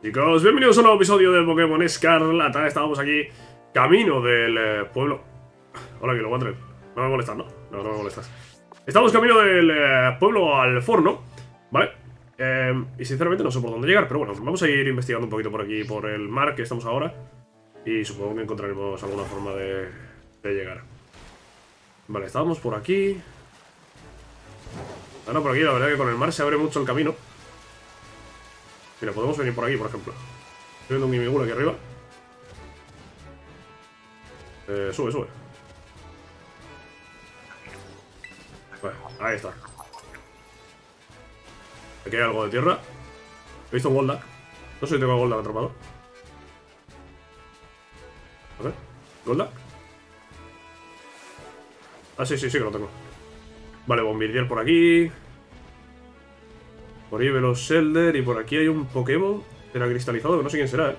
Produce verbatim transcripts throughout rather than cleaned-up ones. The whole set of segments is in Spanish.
Chicos, bienvenidos a un nuevo episodio de Pokémon Escarlata. Estábamos aquí, camino del eh, pueblo. Hola, que lo voy a traer. No me molestas, ¿no? No, no me molestas. Estamos camino del eh, pueblo al Forno, ¿vale? Eh, y sinceramente no sé por dónde llegar, pero bueno, vamos a ir investigando un poquito por aquí, por el mar que estamos ahora. Y supongo que encontraremos alguna forma de, de llegar. Vale, estábamos por aquí. Ahora por aquí, la verdad que con el mar se abre mucho el camino. Mira, podemos venir por aquí, por ejemplo. Estoy viendo un Gimigul aquí arriba. Eh, sube, sube. Bueno, ahí está. Aquí hay algo de tierra. He visto un Golduck. No sé si tengo a Golduck atrapado. A ver, Golduck. Ah, sí, sí, sí que lo tengo. Vale, Bombirdier por aquí. Por ahí Velos Shelder. Y por aquí hay un Pokémon teracristalizado que no sé quién será, eh.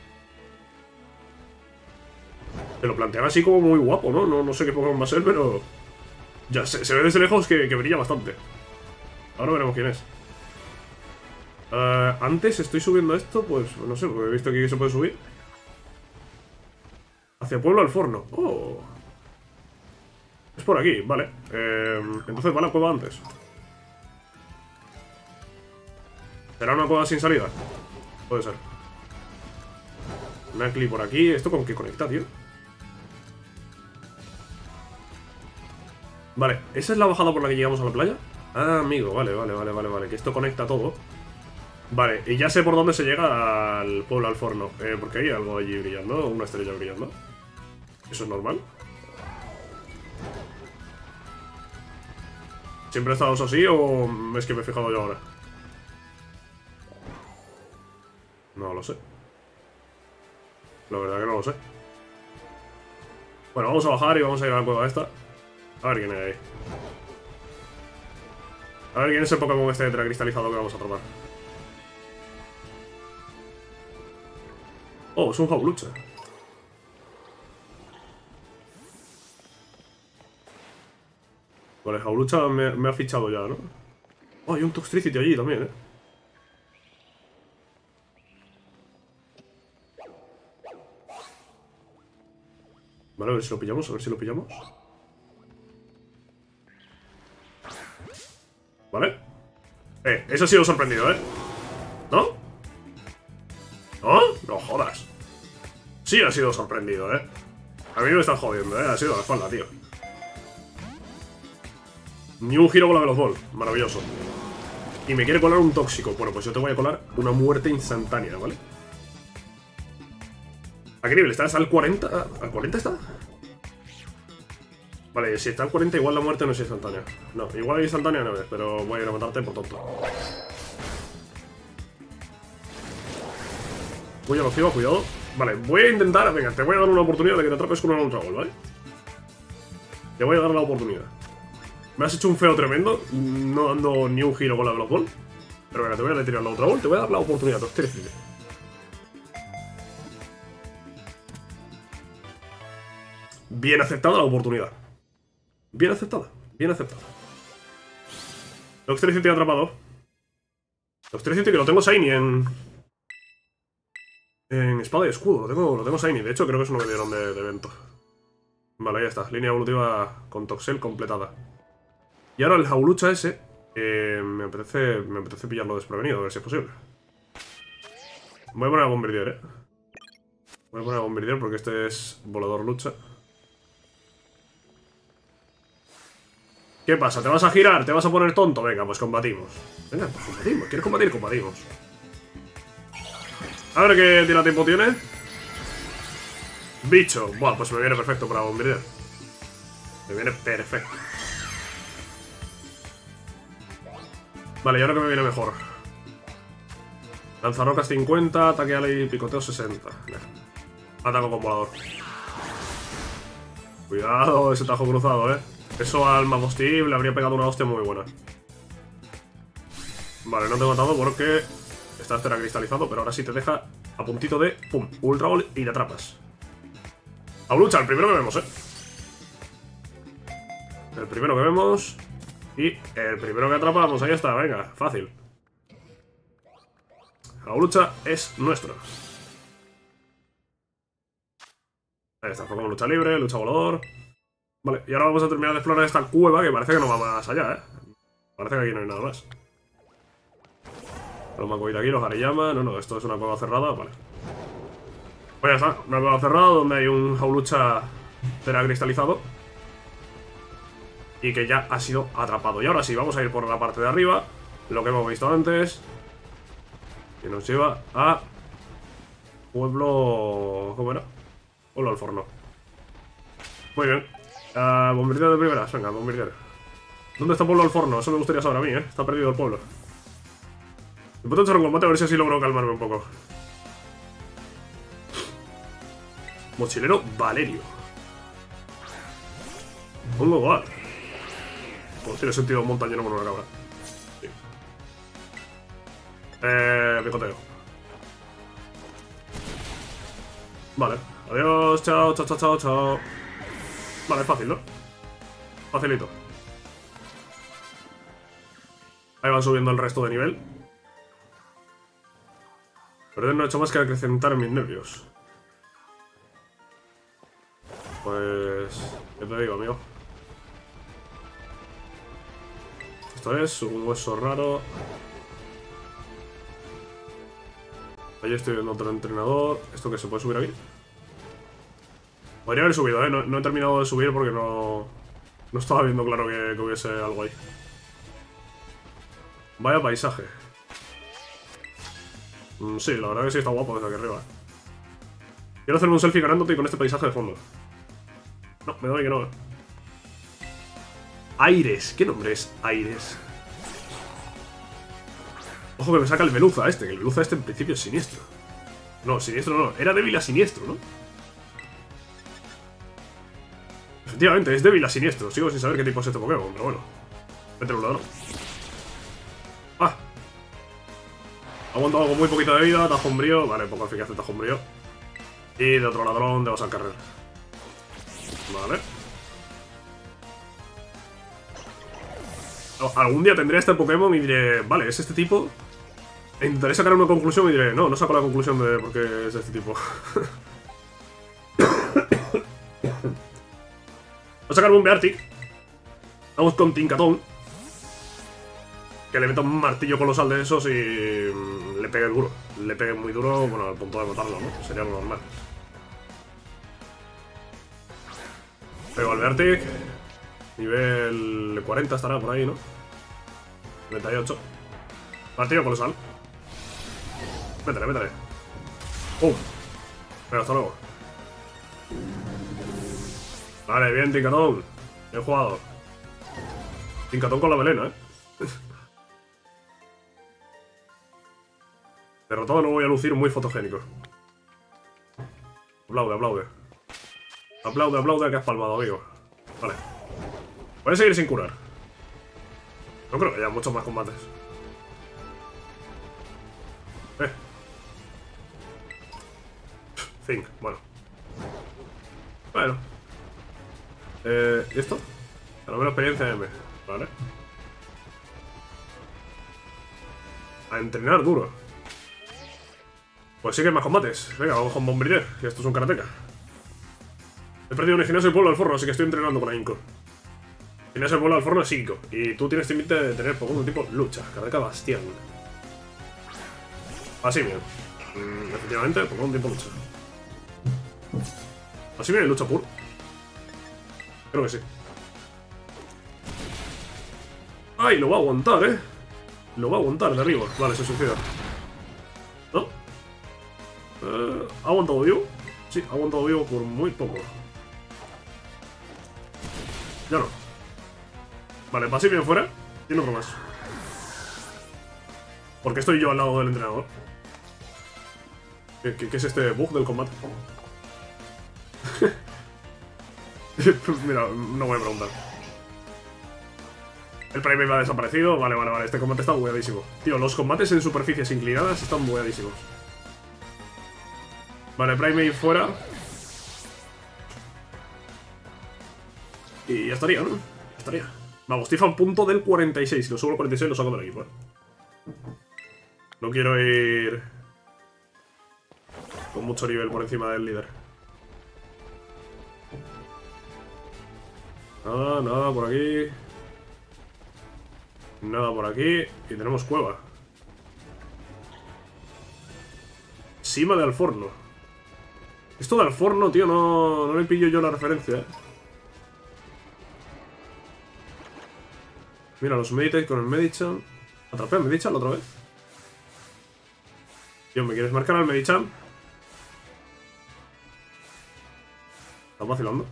Te lo plantean así como muy guapo, ¿no? No, no sé qué Pokémon va a ser, pero... Ya, se, se ve desde lejos que, que brilla bastante. Ahora veremos quién es. Uh, antes estoy subiendo esto, pues no sé, porque he visto aquí que se puede subir. Hacia Pueblo al Forno. Oh. Es por aquí, vale. Eh, entonces va a la cueva antes. ¿Será una cueva sin salida? Puede ser. Nacli por aquí. ¿Esto con qué conecta, tío? Vale, ¿esa es la bajada por la que llegamos a la playa? Ah, amigo, vale, vale, vale, vale, vale. Que esto conecta todo. Vale, y ya sé por dónde se llega al pueblo al Forno. Eh, porque hay algo allí brillando, una estrella brillando. ¿Eso es normal? ¿Siempre ha estado así o es que me he fijado yo ahora? No lo sé. La verdad que no lo sé. Bueno, vamos a bajar y vamos a ir a la cueva esta. A ver quién hay ahí. A ver quién es el Pokémon este teracristalizado que vamos a atrapar. Oh, es un Jaulucha. Vale, Jaulucha me, me ha fichado ya, ¿no? Oh, hay un Toxtricity allí también, ¿eh? Vale, a ver si lo pillamos, a ver si lo pillamos. Vale. Eh, eso ha sido sorprendido, ¿eh? ¿No? ¿No? No jodas. Sí ha sido sorprendido, ¿eh? A mí me están jodiendo, ¿eh? Ha sido a la espalda, tío. Ni un giro con la Veloz Ball. Maravilloso. Y me quiere colar un tóxico. Bueno, pues yo te voy a colar una muerte instantánea, ¿vale? ¿A qué nivel estás? ¿Al cuarenta? ¿Al cuarenta está? Vale, si está al cuarenta igual la muerte no es instantánea. No, igual es instantánea no es, pero voy a ir a matarte por tonto. Voy a los cibos, cuidado. Vale, voy a intentar... Venga, te voy a dar una oportunidad de que te atrapes con una Ultra Ball, ¿vale? Te voy a dar la oportunidad. Me has hecho un feo tremendo, no dando ni un giro con la Veloz Ball. Pero venga, te voy a retirar la Ultra Ball, te voy a dar la oportunidad, Toxtricity. Bien aceptada la oportunidad. Bien aceptada, bien aceptada. Toxtricity atrapado. Toxtricity que lo tengo Shiny en... En espada y escudo, lo tengo, lo tengo Shiny. De hecho creo que es uno que dieron de, de evento. Vale, ya está, línea evolutiva con Toxel completada. Y ahora el Jaulucha ese, eh, me apetece me apetece pillarlo desprevenido, a ver si es posible. Voy a poner a Bombirdier, eh. Voy a poner a Bombirdier porque este es volador lucha. ¿Qué pasa? ¿Te vas a girar? ¿Te vas a poner tonto? Venga, pues combatimos. Venga, pues combatimos. ¿Quieres combatir? Combatimos. A ver qué tira tiempo tiene. Bicho. Buah, pues me viene perfecto para Bombirdier. Me viene perfecto. Vale, y ahora que me viene mejor. Lanzarrocas cincuenta, ataque ala y picoteo sesenta. Ataco con volador. Cuidado, ese tajo cruzado, eh. Eso al Magostiv le habría pegado una hostia muy buena. Vale, no te he matado porque estás teracristalizado, pero ahora sí te deja a puntito de... ¡Pum! Ultra Ball y te atrapas. Jaulucha, el primero que vemos, eh. El primero que vemos. Y el primero que atrapamos, ahí está, venga, fácil. Aulucha es nuestro. Ahí está, Pokémon lucha libre, lucha volador. Vale, y ahora vamos a terminar de explorar esta cueva que parece que no va más allá, ¿eh? Parece que aquí no hay nada más. Los Makuhita aquí, los Hariyama. No, no, esto es una cueva cerrada, vale. Pues ya está, una cueva cerrada donde hay un Jaulucha Tera cristalizado. Y que ya ha sido atrapado. Y ahora sí, vamos a ir por la parte de arriba. Lo que hemos visto antes. Que nos lleva a... Pueblo... ¿Cómo era? Pueblo al Forno. Muy bien. Uh, Bombardier de primeras, venga, Bombardier. ¿Dónde está Pueblo al Forno? Eso me gustaría saber a mí, ¿eh? Está perdido el pueblo. Me puedo echar un combate a ver si así logro calmarme un poco. Mochilero Valerio. Pongo igual. Pues tiene sentido un montañero con una cabra. Sí. Eh, picoteo. Vale. Adiós, chao, chao, chao, chao, chao. Vale, es fácil, ¿no? Facilito. Ahí van subiendo el resto de nivel. Pero no he hecho más que acrecentar mis nervios. Pues... ¿qué te digo, amigo? Esto es un hueso raro. Ahí estoy viendo otro entrenador. ¿Esto qué se puede subir aquí? Podría haber subido, ¿eh? No, no he terminado de subir porque no... No estaba viendo claro que, que hubiese algo ahí. Vaya paisaje. Mm, sí, la verdad que sí está guapo desde aquí arriba. Quiero hacerme un selfie ganándote y con este paisaje de fondo. No, me doy que no. ¿eh? Aires. ¿Qué nombre es Aires? Ojo que me saca el Veluza este, que el Veluza este en principio es siniestro. No, siniestro no. Era débil a siniestro, ¿no? Efectivamente, es débil a siniestro. Sigo sin saber qué tipo es este Pokémon, pero bueno. Vete a un lado. Ah. Aguanto algo muy poquito de vida, tajo umbrío. Vale, poco eficaz de tajo umbrío. Y de otro ladrón de Osa Carrer. Vale. Algún día tendré este Pokémon y diré, vale, es este tipo. E intentaré sacar una conclusión y diré, no, no saco la conclusión de por qué es este tipo. Voy a sacarme un Beartic. Vamos con Tincatón. Que le meta un martillo colosal de esos y le pegue duro. Le pegue muy duro, bueno, al punto de matarlo, ¿no? Sería lo normal. Pego al Beartic. Nivel cuarenta estará por ahí, ¿no? treinta y ocho. Martillo colosal. Métele, métele. ¡Pum! Venga, hasta luego. Vale, bien, Tincatón. Bien jugado. Tincatón con la melena, ¿eh? Derrotado no voy a lucir muy fotogénico. Aplaude, aplaude. Aplaude, aplaude que has palmado, amigo. Vale. Voy a seguir sin curar. No creo que haya muchos más combates. Eh. Think, bueno. Bueno. Eh, ¿y esto? A lo menos experiencia M. Vale. A entrenar duro. Pues sí que hay más combates. Venga, vamos con Bombardier, que esto es un karateka. He perdido un gimnasio de pueblo al forno, así que estoy entrenando con ahínco. Gimnasio de pueblo al forno es cinco. Y tú tienes límite de tener Pokémon tipo lucha. Karateka Bastián. Así bien. Mm, efectivamente, Pokémon tipo lucha. Así bien, lucha puro. Creo que sí. ¡Ay! Lo va a aguantar, ¿eh? Lo va a aguantar de arriba. Vale, se suicida. ¿No? Eh, ¿Ha aguantado vivo? Sí, ha aguantado vivo por muy poco. Ya no. Vale, pasé bien fuera. Tiene otro más. ¿Por qué estoy yo al lado del entrenador? ¿Qué, qué, qué es este bug del combate? Mira, no voy a preguntar. El Prime ha desaparecido. Vale, vale, vale. Este combate está bugueadísimo. Tío, los combates en superficies inclinadas están bugueadísimos. Vale, Prime fuera. Y ya estaría, ¿no? Ya estaría. Vamos, Tifa a punto del cuarenta y seis. Si lo subo al cuarenta y seis lo saco del equipo, ¿eh? No quiero ir... Con mucho nivel por encima del líder. Nada, nada por aquí. Nada por aquí. Y tenemos cueva. Cima de Alforno. Esto de Alforno, tío, no, no le pillo yo la referencia, ¿eh? Mira, los Meditate con el Medicham. ¿Atrapé al Medicham otra vez? Tío, ¿me quieres marcar al Medicham? ¿Estás vacilando?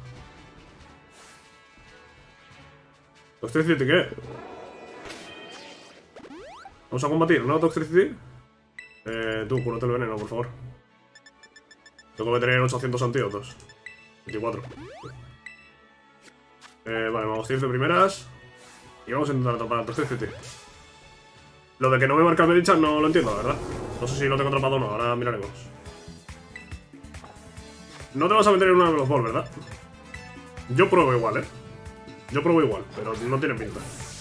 ¿Toxtricity qué? Vamos a combatir, ¿no? ¿Toxtricity? Eh, tú, cúrate el veneno, por favor. Tengo que tener ochocientos antídotos. veinticuatro. Eh, vale, vamos a ir de primeras. Y vamos a intentar atrapar a Toxtricity. Lo de que no me marca el Medicham no lo entiendo, la verdad. No sé si lo tengo atrapado o no, ahora miraremos. No te vas a meter en una de los balls, ¿verdad? Yo pruebo igual, ¿eh? Yo pruebo igual, pero no tiene pinta.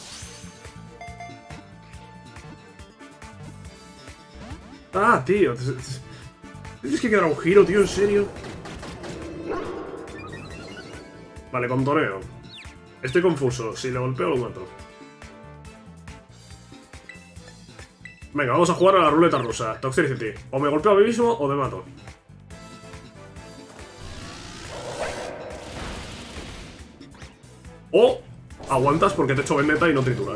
Ah, tío. Tienes que quedar un giro, tío, en serio. Vale, contoreo. Estoy confuso. Si le golpeo, lo mato. Venga, vamos a jugar a la ruleta rusa. Toxtricity. O me golpeo a mí mismo o me mato. O aguantas porque te he hecho vendetta y no triturar.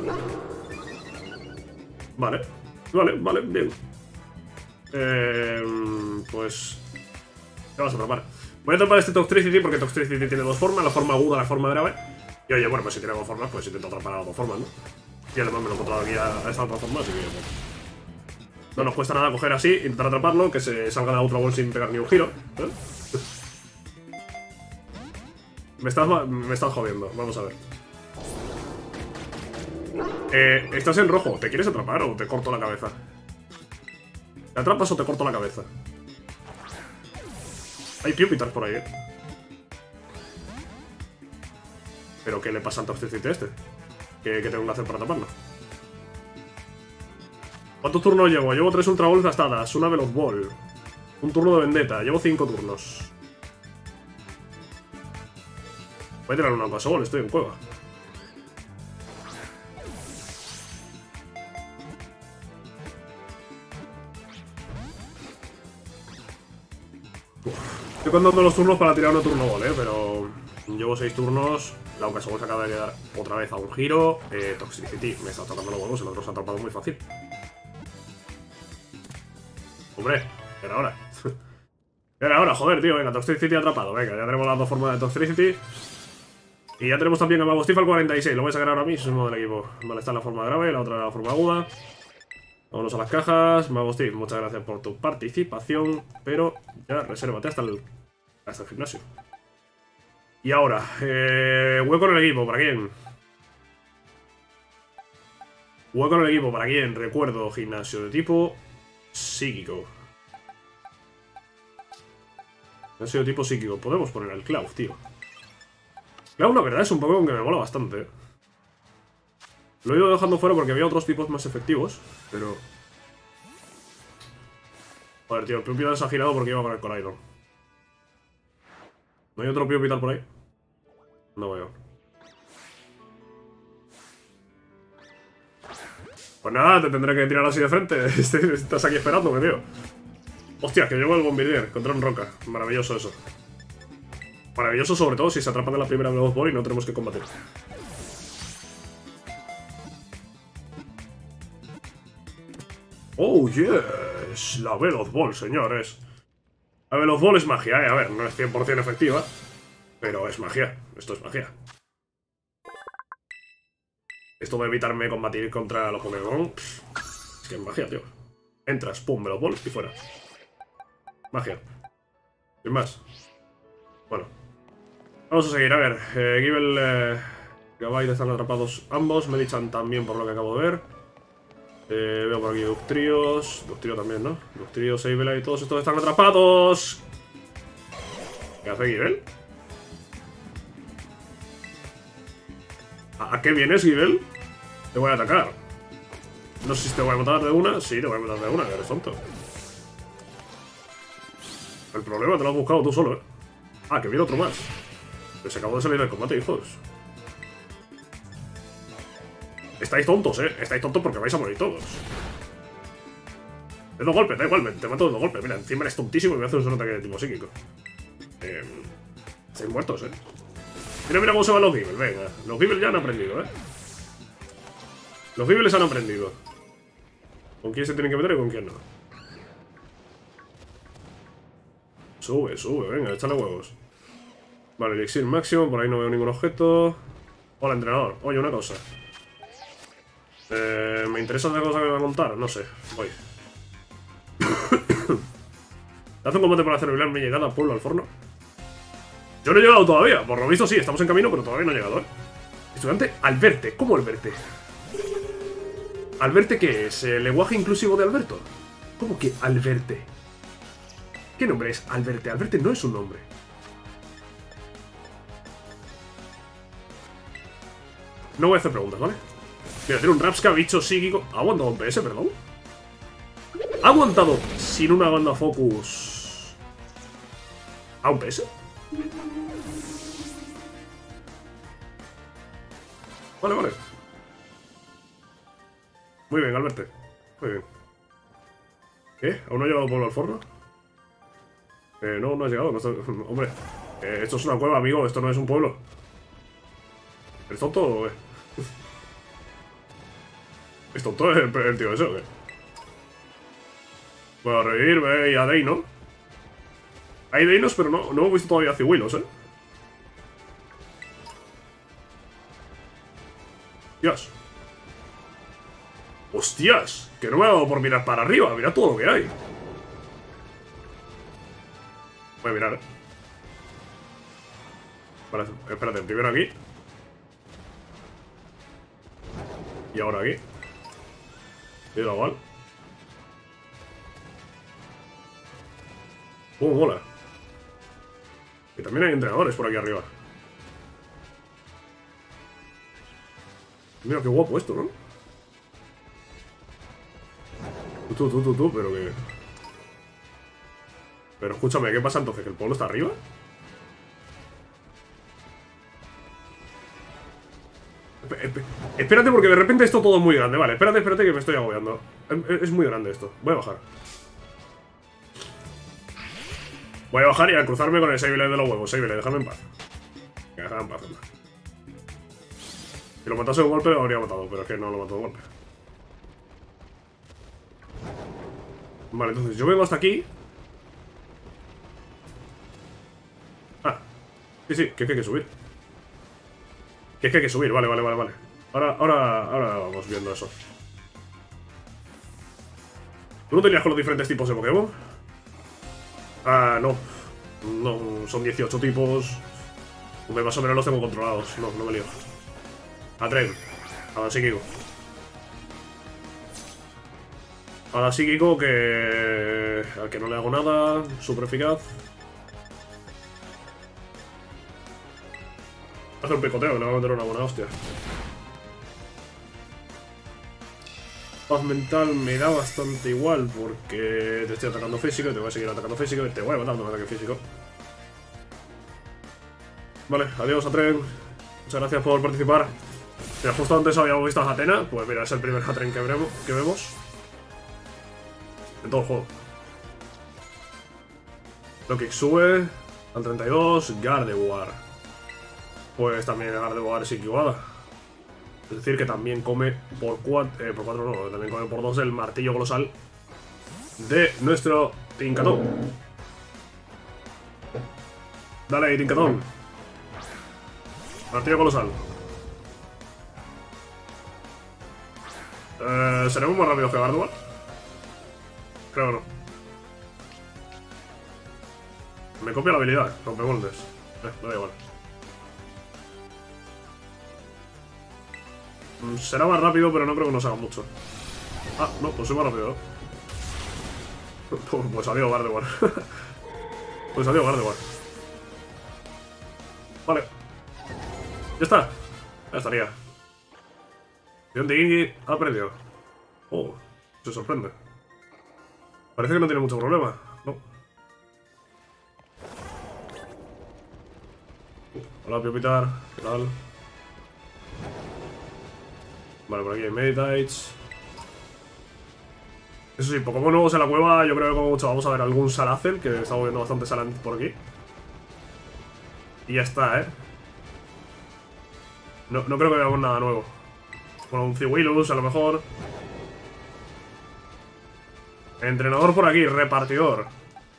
Vale. Vale, vale, bien. Eh, pues... ¿Qué vas a atrapar? Voy a atrapar este Toxtricity porque Toxtricity tiene dos formas. La forma aguda, la forma grave. Y oye, bueno, pues si tiene dos formas, pues intento atrapar a las dos formas, ¿no? Y además me lo he encontrado aquí a, a esta otra forma, así que... Bueno. No nos cuesta nada coger así, intentar atraparlo, que se salga de la Ultra Ball sin pegar ni un giro, ¿eh? Me estás, me estás jodiendo, vamos a ver. Eh, estás en rojo, ¿te quieres atrapar o te corto la cabeza? ¿Te atrapas o te corto la cabeza? Hay Pupitar por ahí, ¿eh? ¿Pero qué le pasa al Toxtricity este? ¿Qué, ¿Qué tengo que hacer para taparlo? ¿Cuántos turnos llevo? Llevo tres Ultra Balls gastadas, una Veloz Ball, un turno de vendetta, llevo cinco turnos. Voy a tirar una Paso Ball, estoy en cueva. Uf. Estoy contando los turnos para tirar una turno ball, eh, pero llevo seis turnos. La Paso Ball se acaba de quedar otra vez a un giro. Eh, Toxtricity me está tocando los huevos, el otro se ha atrapado muy fácil. Hombre, era ahora. Era ahora, joder, tío. Venga, Toxtricity atrapado. Venga, ya tenemos las dos formas de Toxtricity. Y ya tenemos también a Magostif al cuarenta y seis. Lo voy a sacar ahora mismo del equipo. Vale, está en la forma grave, la otra en la forma aguda. Vámonos a las cajas. Magostif, muchas gracias por tu participación. Pero ya resérvate hasta el, hasta el gimnasio. Y ahora, eh, hueco en el equipo. ¿Para quién? Hueco en el equipo. ¿Para quién? Recuerdo, gimnasio de tipo psíquico. Gimnasio de tipo psíquico. Podemos poner al Cloud, tío. Cloud, la verdad, es un Pokémon que me mola bastante. Lo he ido dejando fuera porque había otros tipos más efectivos, pero... Joder, tío, el Pupitar se ha girado porque iba con el Coraidon. ¿No hay otro Pupitar por ahí? No veo. Pues nada, te tendré que tirar así de frente. Estás aquí esperándome, tío. Hostia, que llevo el Bombardier contra un Roca. Maravilloso eso. Maravilloso sobre todo si se atrapan en la primera Veloz Ball y no tenemos que combatir. Oh, yes. La Veloz Ball, señores. La Veloz Ball es magia, eh. A ver, no es cien por cien efectiva, pero es magia. Esto es magia. Esto de evitarme combatir contra los Pokémon, pff, es que es magia, tío. Entras, pum, Veloz Ball y fuera. Magia. Sin más. Bueno. Vamos a seguir, a ver. Eh, Gible, eh, Gabite están atrapados ambos. Medicham también, por lo que acabo de ver. Eh, veo por aquí Ductrios. Ductrio también, ¿no? Ductrio, Sableye y todos estos están atrapados. ¿Qué hace Gible? ¿A, ¿A qué vienes, Gible? Te voy a atacar. No sé si te voy a matar de una. Sí, te voy a matar de una, que eres tonto. El problema te lo has buscado tú solo, ¿eh? Ah, que viene otro más. Que se acabó de salir del combate, hijos. Estáis tontos, ¿eh? Estáis tontos porque vais a morir todos. De dos golpes, da igual, te mato de dos golpes. Mira, encima eres tontísimo y me haces un ataque de tipo psíquico. Eh, estáis muertos, ¿eh? Mira, mira cómo se van los Gibles, venga. Los Gibles ya han aprendido, ¿eh? Los Gibles han aprendido. ¿Con quién se tienen que meter y con quién no? Sube, sube, venga, échale huevos. Vale, elixir máximo, por ahí no veo ningún objeto. Hola, entrenador. Oye, una cosa. Eh, ¿Me interesa otra cosa que me va a contar? No sé, voy. ¿Te hace un combate para celebrar mi llegada al pueblo al forno? Yo no he llegado todavía, por lo visto sí, estamos en camino, pero todavía no he llegado, ¿eh? Estudiante Alberte, ¿cómo Alberte? ¿Alberte qué es? ¿El lenguaje inclusivo de Alberto? ¿Cómo que Alberte? ¿Qué nombre es Alberte? Alberte no es un nombre. No voy a hacer preguntas, ¿vale? Mira, tiene un Rapska, bicho psíquico. ¿Ha aguantado un P S, perdón? ¿Ha aguantado sin una banda focus a un P S? Vale, vale. Muy bien, Alberto. Muy bien. ¿Qué? ¿Aún no ha llegado el pueblo al forno? Eh, no, no ha llegado. No está... Hombre, eh, esto es una cueva, amigo. Esto no es un pueblo. ¿Es tonto o qué? ¿Es tonto el, el tío ese o qué? Voy a revivir, ve, y a Deino. Hay Deinos, pero no, no hemos visto todavía Cihuilos, ¿eh? Dios. ¡Hostias! Que no me ha dado por mirar para arriba. Mira todo lo que hay. Voy a mirar, ¿eh? Vale, espérate, primero aquí. Y ahora aquí. Y da igual. ¡Uh, mola! Y también hay entrenadores por aquí arriba. Mira qué guapo esto, ¿no? Tú, tú, tú, tú, pero que... Pero escúchame, ¿qué pasa entonces? ¿Que el pueblo está arriba? Espérate porque de repente esto todo es muy grande. Vale, espérate, espérate que me estoy agobiando. Es muy grande esto. Voy a bajar. Voy a bajar y a cruzarme con el Sable de los huevos. Sable, déjame en paz. Déjame en paz, anda. Si lo matase de un golpe lo habría matado, pero es que no lo mató de un golpe. Vale, entonces yo vengo hasta aquí. Ah, sí, sí, que hay que subir. Que es que hay que subir, vale, vale, vale, vale. Ahora, ahora, ahora vamos viendo eso. ¿Tú no tenías con los diferentes tipos de Pokémon? Ah, no. No, son dieciocho tipos. Más o menos los tengo controlados. No, no me lío. Atrev. Hada psíquico. Hada psíquico que... al que no le hago nada. Súper eficaz. Hace un picoteo, que le va a meter una buena hostia. Paz mental me da bastante igual porque te estoy atacando físico y te voy a seguir atacando físico y te voy a matar de un ataque físico. Vale, adiós Atren. Muchas gracias por participar. Mira, justo antes habíamos visto a Atena. Pues mira, es el primer Atren que, que vemos en todo el juego. Lokick sube al treinta y dos. Gardevoir. Pues también Gardevoir es equivada. Es decir, que también come por cuatro, eh, por cuatro no, también come por dos el martillo colosal de nuestro Tincatón. Dale ahí, Tincatón. Martillo colosal. Eh, ¿Seremos más rápidos que Gardevoir? Creo que no. Me copia la habilidad, rompemoldes. Eh, no da igual. Será más rápido, pero no creo que nos haga mucho. Ah, no, pues soy más rápido, ¿no? Pues adiós, Gardevoir. Pues adiós, Gardevoir. Vale. Ya está. Ya estaría. Gingy ha perdido. Oh, se sorprende. Parece que no tiene mucho problema, ¿no? Hola, Piopitar. ¿Qué tal? Vale, por aquí hay Meditates. Eso sí, Pokémon nuevos en la cueva. Yo creo que como mucho vamos a ver algún Salazel, que estamos viendo bastante Salant por aquí. Y ya está, ¿eh? No, no creo que veamos nada nuevo. Bueno, un Ciwilus a lo mejor. Entrenador por aquí, repartidor.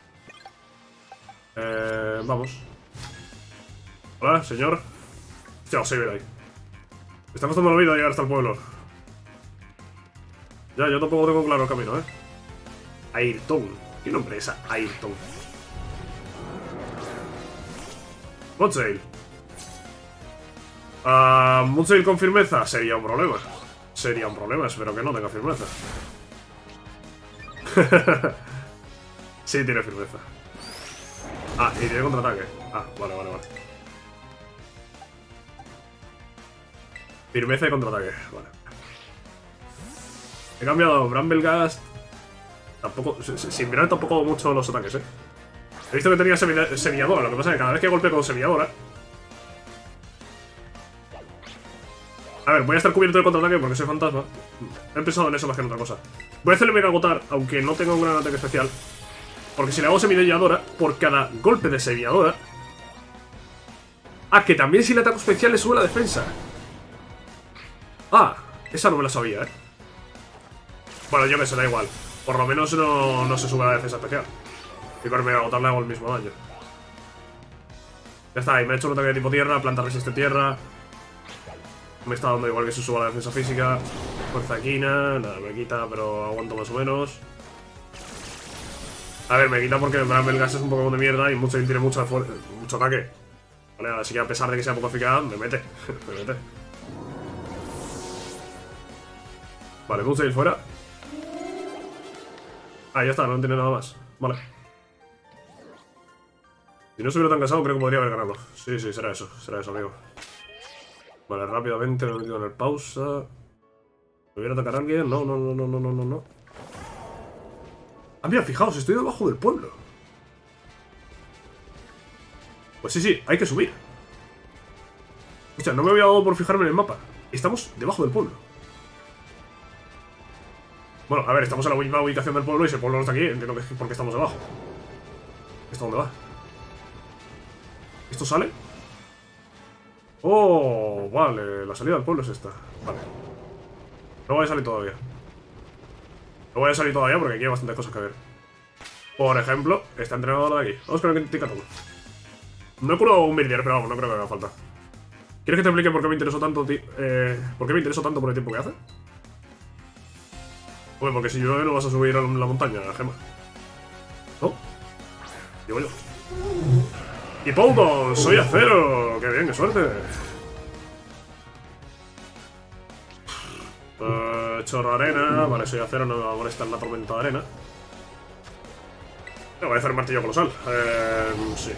Eh, vamos. Hola, señor. Chao, sí, mira ahí. Me está costando la vida llegar hasta el pueblo. Ya, yo tampoco tengo claro el camino, ¿eh? Ayrton. ¿Qué nombre es Ayrton? Moonsail. Uh, Moonsail con firmeza sería un problema. Sería un problema, espero que no tenga firmeza. Sí, tiene firmeza. Ah, y tiene contraataque. Ah, vale, vale, vale. Firmeza y contraataque, vale. He cambiado Bramblegast. Tampoco, sin mirar tampoco mucho los ataques, eh. He visto que tenía semilladora, lo que pasa es que cada vez que golpeo con semilladora. A ver, voy a estar cubierto de contraataque porque soy fantasma. He pensado en eso más que en otra cosa. Voy a hacerle mega agotar, aunque no tenga un gran ataque especial. Porque si le hago semilladora, por cada golpe de semilladora. Ah, que también si le ataco especial le sube la defensa. Ah, esa no me la sabía, eh. Bueno, yo que sé, da igual. Por lo menos no, no se sube la defensa especial. Y por mega agotar le hago el mismo daño. Ya está, y me he hecho un ataque de tipo tierra, planta resiste tierra. Me está dando igual que se suba la defensa física. Fuerza equina, nada, me quita, pero aguanto más o menos. A ver, me quita porque Bramblegast es un Pokémon de mierda y mucho, tiene mucho, mucho ataque. Vale, así que a pesar de que sea poco eficaz, me mete. Me mete. Vale, Moonsail fuera. Ah, ya está, no tiene nada más. Vale. Si no estuviera tan cansado, creo que podría haber ganado. Sí, sí, será eso, será eso, amigo. Vale, rápidamente me he metido en el pausa. ¿Me viene a atacar a alguien? No, no, no, no, no, no, no, no. Ah, mira, fijaos, estoy debajo del pueblo. Pues sí, sí, hay que subir. Hostia, no me había dado por fijarme en el mapa. Estamos debajo del pueblo. Bueno, a ver, estamos en la misma ubicación del pueblo y si el pueblo no está aquí, entiendo que es porque estamos debajo. ¿Esto dónde va? ¿Esto sale? Oh, vale, la salida del pueblo es esta. Vale. No voy a salir todavía. No voy a salir todavía porque aquí hay bastantes cosas que ver. Por ejemplo, esta entrenadora de aquí. Vamos con el Ticatón. No he curado un Birdier, pero vamos, no creo que haga falta. ¿Quieres que te explique por qué me interesó tanto, eh, por qué me interesó tanto por el tiempo que hace? Bueno, porque si llueve no vas a subir a la montaña, Gema. ¿No? Digo yo. ¡Y Poudon! ¡Soy acero! ¡Qué bien, qué suerte! Uh, chorro arena. Vale, soy acero, no me va a molestar la tormenta de arena. Me voy a hacer martillo colosal. Eh, sí.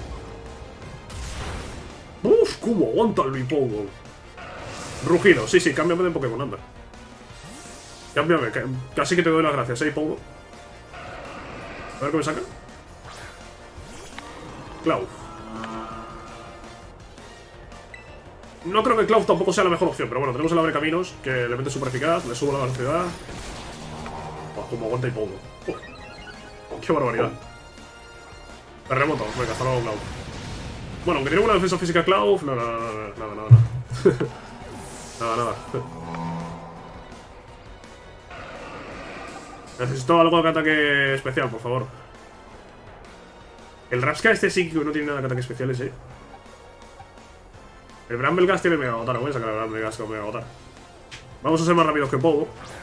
¡Uf! ¿Cómo aguanta el Poudon? Rugido. Sí, sí, cámbiame de Pokémon, anda. Cámbiame, casi que te doy las gracias, ¿eh, Poudon? A ver qué me saca. Cloud. No creo que Cloud tampoco sea la mejor opción, pero bueno, tenemos el abre caminos, que le mete super eficaz, le subo la velocidad. Oh, como aguanta y Poudon. Oh, ¡qué barbaridad! Terremoto, venga, hasta luego, Cloud. Bueno, aunque tiene una defensa física Cloud, no, no, no, no, nada, nada, nada. Nada, nada. Necesito algo de ataque especial, por favor. El Rapska este sí que no tiene nada de ataque especiales, eh. El Bramblegast tiene Mega Agotar. Voy a sacar el Bramblegast con Mega Agotar. Vamos a ser más rápidos que Pogo.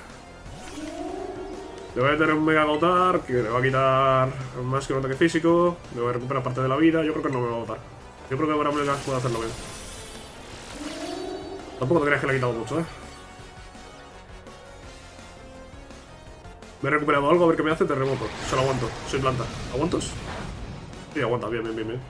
Le voy a tener un Mega Agotar que le va a quitar más que un ataque físico. Me voy a recuperar parte de la vida. Yo creo que no me va a agotar. Yo creo que Bramblegast puede hacerlo bien. Tampoco te creas que le ha quitado mucho, eh. Me he recuperado algo, a ver qué me hace. Terremoto. Se lo aguanto. Soy planta. ¿Aguantos? Sí, aguanta. Bien, bien, bien, bien.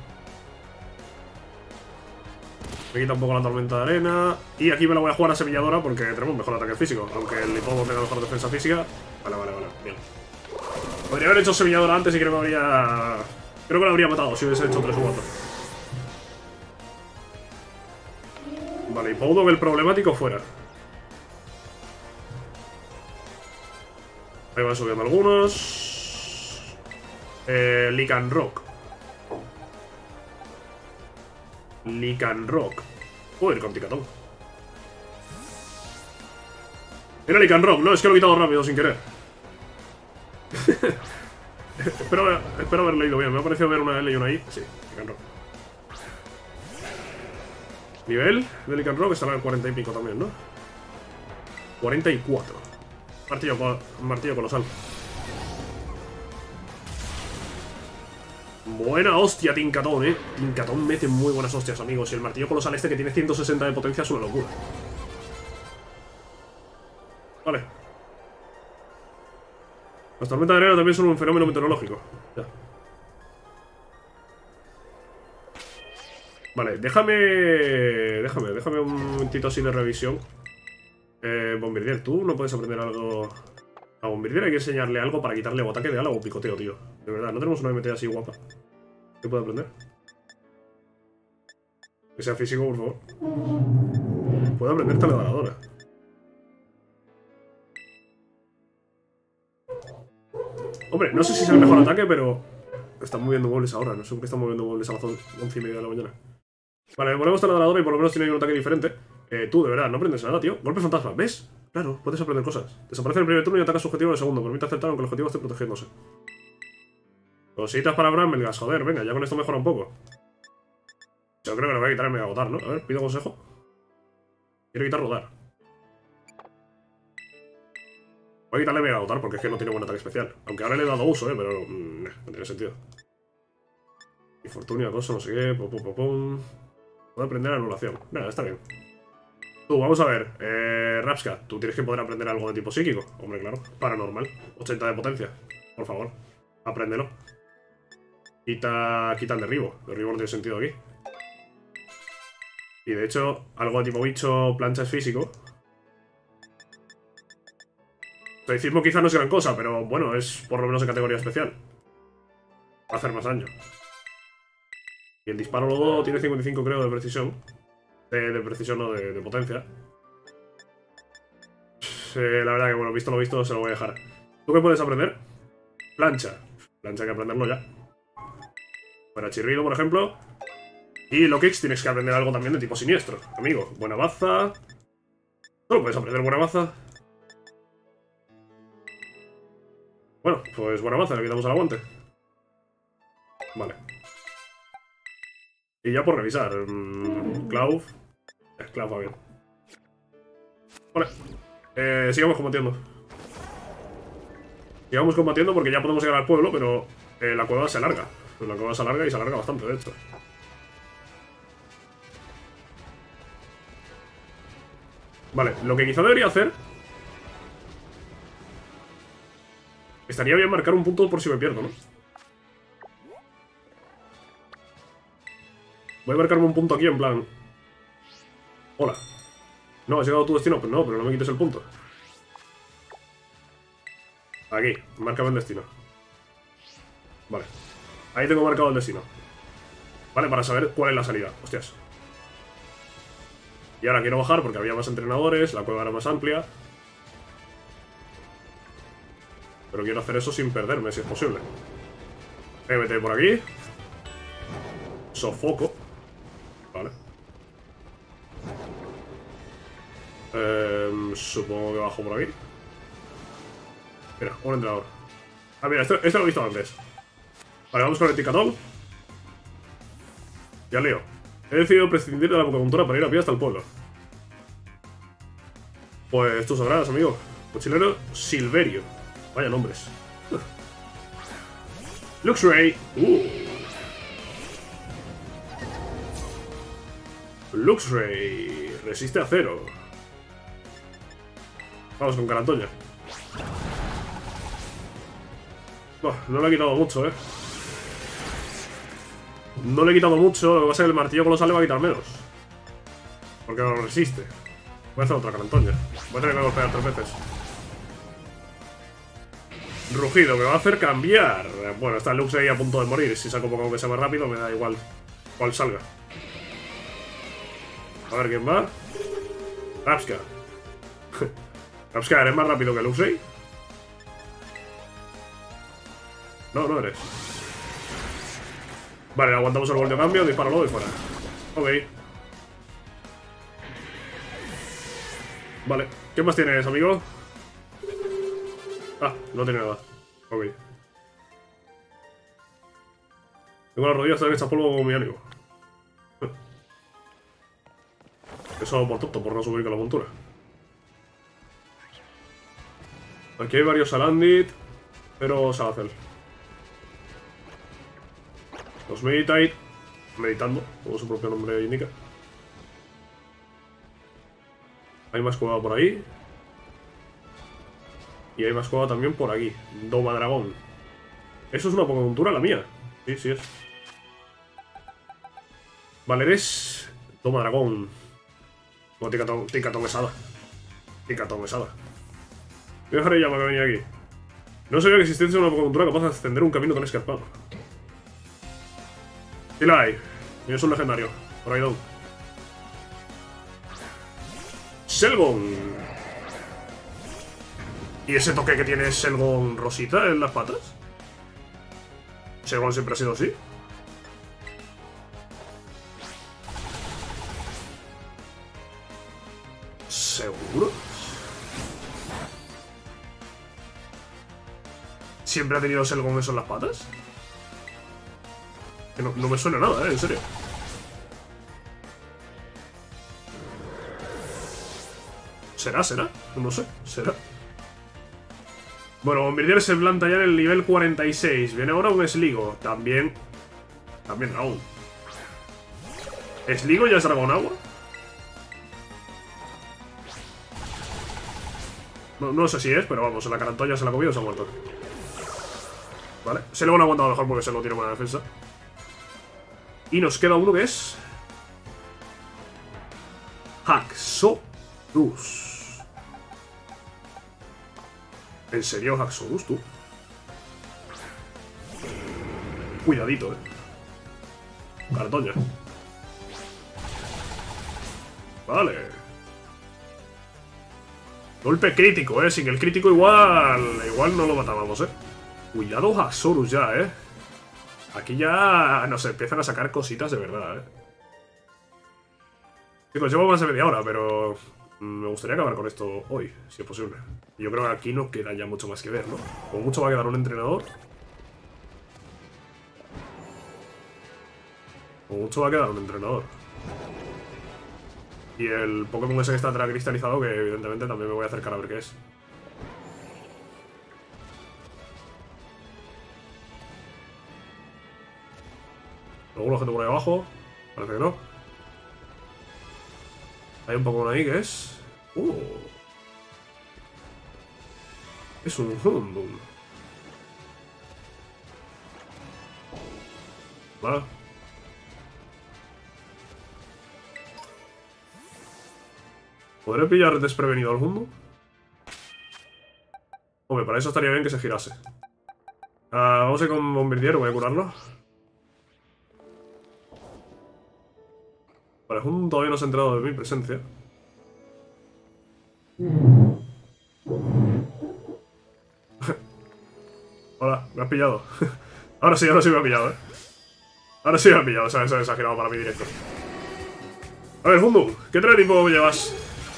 Me quita un poco la tormenta de arena. Y aquí me la voy a jugar a semilladora porque tenemos mejor ataque físico. Aunque el Lipomo tenga mejor defensa física. Vale, vale, vale. Bien. Podría haber hecho semilladora antes y creo que me habría... Creo que lo habría matado si hubiese hecho tres u cuatro. Vale, y Powdog el problemático fuera. Ahí van subiendo algunos. Eh, Lycanroc. Lycanroc. Joder, con Ticatón. Era Lycanroc, no, es que lo he quitado rápido sin querer. espero, espero haber leído bien. Me ha parecido ver una L y una I. Sí, Lycanroc. Nivel de Lycanroc estará al cuarenta y pico también, ¿no? cuarenta y cuatro. Martillo, martillo colosal. Buena hostia, Tincatón, eh. Tincatón mete muy buenas hostias, amigos. Y el martillo colosal este que tiene ciento sesenta de potencia es una locura. Vale. Las tormentas de arena también son un fenómeno meteorológico. Ya. Vale, déjame... Déjame, déjame un momentito así de revisión. Eh, Bombardier, tú no puedes aprender algo... A Bombardier hay que enseñarle algo para quitarle o ataque de ala o picoteo, tío. De verdad, no tenemos una M T así guapa. ¿Qué puede aprender? Que sea físico, por favor. Puede aprender taladradora. Hombre, no sé si es el mejor ataque, pero... Están moviendo muebles ahora, no sé por qué están moviendo muebles a las once y media de la mañana. Vale, ponemos taladradora y por lo menos tiene un ataque diferente. Eh, tú, de verdad, no aprendes nada, tío. Golpe fantasma, ¿ves? Claro, puedes aprender cosas. Desaparece en el primer turno y ataca su objetivo en el segundo. Permite acertar aunque el objetivo esté protegiéndose. Cositas para Brammelgas, joder, venga, ya con esto mejora un poco. Yo creo que lo voy a quitar el Mega Agotar, ¿no? A ver, pido consejo. Quiero quitar rodar. Voy a quitarle Mega Agotar porque es que no tiene buen ataque especial. Aunque ahora le he dado uso, eh, pero mmm, no tiene sentido. Infortunio, cosa, no sé qué, pum, pum, pum, pum. Puedo aprender anulación. Nada, está bien. Tú, vamos a ver. Eh, Rapska, tú tienes que poder aprender algo de tipo psíquico. Hombre, claro. Paranormal. ochenta de potencia. Por favor. Apréndelo. Quita, quita el derribo. El derribo no tiene sentido aquí. Y de hecho, algo de tipo bicho plancha es físico. Estoicismo quizá no es gran cosa, pero bueno, es por lo menos de categoría especial. Va a hacer más daño. Y el disparo lodo tiene cincuenta y cinco, creo, de precisión. De, de precisión, no, de, de potencia. Eh, la verdad que, bueno, visto lo visto, se lo voy a dejar. ¿Tú qué puedes aprender? Plancha. Plancha hay que aprenderlo ya. Para chirrido, por ejemplo. Y Lokix tienes que aprender algo también de tipo siniestro. Amigo, buena baza. ¿Solo puedes aprender buena baza? Bueno, pues buena baza, le quitamos al aguante. Vale. Y ya por revisar. Mmm, Cloud. Eh, Cloud va bien. Vale. Eh, sigamos combatiendo. Sigamos combatiendo porque ya podemos llegar al pueblo, pero eh, la cueva se alarga. La cueva se alarga y se alarga bastante, de hecho. Vale, lo que quizá debería hacer... Estaría bien marcar un punto por si me pierdo, ¿no? Voy a marcarme un punto aquí en plan... Hola. No, has llegado a tu destino. Pues no, pero no me quites el punto. Aquí, márcame el destino. Vale. Ahí tengo marcado el destino. Vale, para saber cuál es la salida. Hostias. Y ahora quiero bajar porque había más entrenadores, la cueva era más amplia. Pero quiero hacer eso sin perderme, si es posible. Voy a meter por aquí. Sofoco. Vale. Eh, supongo que bajo por aquí. Mira, un entrenador. Ah, mira, esto, esto lo he visto antes. Vale, vamos con el Ticatón. Ya leo. He decidido prescindir de la Pokémontura para ir a pie hasta el pueblo. Pues tú sabrás, amigo. Mochilero Silverio. Vaya nombres. Luxray. Uh. Luxray. Resiste a cero. Vamos con Carantoña. Oh, no le he quitado mucho, eh. No le he quitado mucho. Lo que pasa es que el martillo colosal le va a quitar menos. Porque no lo resiste. Voy a hacer otra Carantoña. Voy a tener que golpear tres veces. Rugido, me va a hacer cambiar. Bueno, está Lux ahí a punto de morir. Si saco Pokémon que sea más rápido, me da igual cuál salga. A ver quién va. Rapska. Rapska, ¿eres más rápido que Luxray? No, no eres. Vale, aguantamos el gol de cambio, dispáralo y fuera. Ok. Vale, ¿qué más tienes, amigo? Ah, no tiene nada. Ok. Tengo las rodillas tan hechas polvo como mi ánimo. Eso por tonto, por no subir con la montura. Aquí hay varios Salandit, pero Salazel. Los Meditate, meditando, como su propio nombre indica. Hay más cueva por ahí. Y hay más cueva también por aquí. Doma Dragón. Eso es una Pokémontura la mía. Sí, sí es. Vale, eres Doma Dragón. No, Ticatón, Ticatón Esada. Ticatón Esada. Voy a dejar el llama que venía aquí. No sabía que existiese una Pokémontura capaz de ascender un camino tan escarpado. Sí la hay. Y es un legendario. Por ahí down. Selgon. ¿Y ese toque que tiene Selgon rosita en las patas? ¿Selgon siempre ha sido así? ¿Seguro? ¿Siempre ha tenido Selgon eso en las patas? Que no, no me suena nada, eh, en serio. ¿Será? ¿Será? No sé, será. Bueno, Bombardier se planta ya en el nivel cuarenta y seis. Viene ahora un Sligo. También. También Dragón. ¿Sligo ya es Dragón Agua? No, no sé si es, pero vamos, en la Carantoya se la ha comido y se ha muerto. Vale, se lo han aguantado mejor porque se lo tiene buena defensa. Y nos queda uno que es Haxorus. ¿En serio Haxorus, tú? Cuidadito, eh. Cartoña. Vale. Golpe crítico, eh. Sin el crítico igual. Igual no lo matábamos, eh. Cuidado Haxorus ya, eh. Aquí ya nos empiezan a sacar cositas de verdad, eh. Chicos, llevo más de media hora, pero me gustaría acabar con esto hoy, si es posible. Yo creo que aquí no queda ya mucho más que ver, ¿no? Como mucho va a quedar un entrenador. Como mucho va a quedar un entrenador. Y el Pokémon ese que está cristalizado, que evidentemente también me voy a acercar a ver qué es. ¿Algún objeto por ahí abajo? Parece que no. Hay un Pokémon ahí que es... Uh. Es un Houndoom. Vale. ¿Podré pillar desprevenido al Houndoom? Hombre, para eso estaría bien que se girase. Uh, vamos a ir con Bombardier, voy a curarlo. Vale, Houndoom todavía no se ha enterado de mi presencia. Hola, me has pillado. Ahora sí, ahora sí me ha pillado, eh. Ahora sí me ha pillado, se ha exagerado para mi directo. A ver, Houndoom, ¿qué tipo llevas?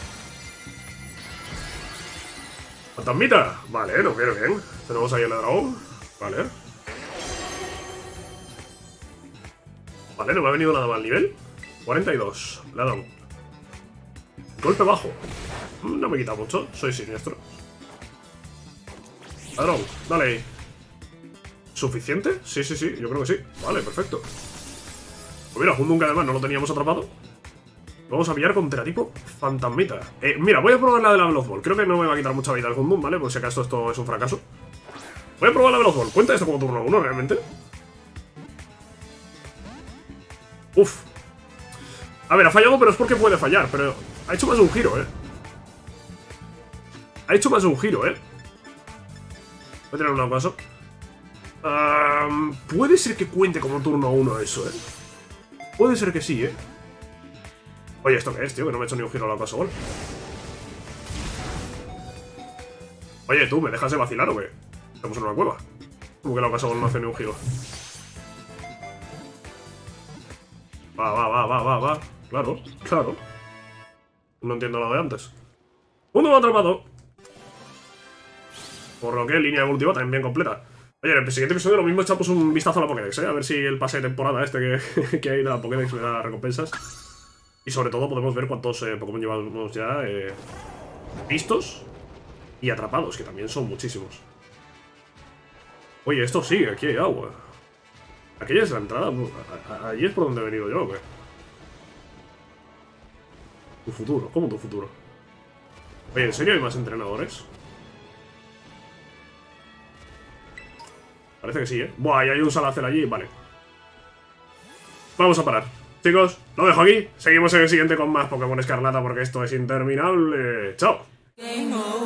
Fantasmita. Vale, lo quiero bien. Tenemos ahí el dragón. Vale. Vale, no me ha venido nada mal nivel. cuarenta y dos. Le ha dado. Golpe bajo. No me quita mucho. Soy siniestro. Ladrón, dale ahí. ¿Suficiente? Sí, sí, sí. Yo creo que sí. Vale, perfecto. Pues mira, Houndoom que además no lo teníamos atrapado. Vamos a pillar con teratipo fantasmita. Eh, mira, voy a probar la de la Veloz Ball. Creo que no me va a quitar mucha vida el Houndoom, ¿vale? Por si acaso esto es un fracaso. Voy a probar la Veloz Ball. ¿Cuenta esto como turno uno realmente? Uf. A ver, ha fallado, pero es porque puede fallar. Pero ha hecho más de un giro, ¿eh? Ha hecho más de un giro, ¿eh? Voy a tener un caso. Um, puede ser que cuente como turno uno eso, ¿eh? Puede ser que sí, ¿eh? Oye, ¿esto qué es, tío? Que no me he hecho ni un giro a la Ocasobol. Oye, tú, ¿me dejas de vacilar o qué? Estamos en una cueva. Como que la Ocasobol no hace ni un giro. Va, va, va, va, va, va. Claro, claro. No entiendo lo de antes. ¡Uno atrapado! Por lo que línea evolutiva también bien completa. Oye, en el siguiente episodio lo mismo echamos un vistazo a la Pokédex, ¿eh? A ver si el pase de temporada este que, que hay de la Pokédex me da recompensas. Y sobre todo podemos ver cuántos eh, Pokémon llevamos ya eh, vistos y atrapados, que también son muchísimos. Oye, esto sigue, aquí hay agua. Aquella es la entrada. Allí es por donde he venido yo, ¿o qué? Tu futuro, ¿cómo tu futuro? Oye, ¿en serio hay más entrenadores? Parece que sí, ¿eh? Buah, y hay un Salacel allí, vale. Vamos a parar. Chicos, lo dejo aquí. Seguimos en el siguiente con más Pokémon Escarlata porque esto es interminable. ¡Chao!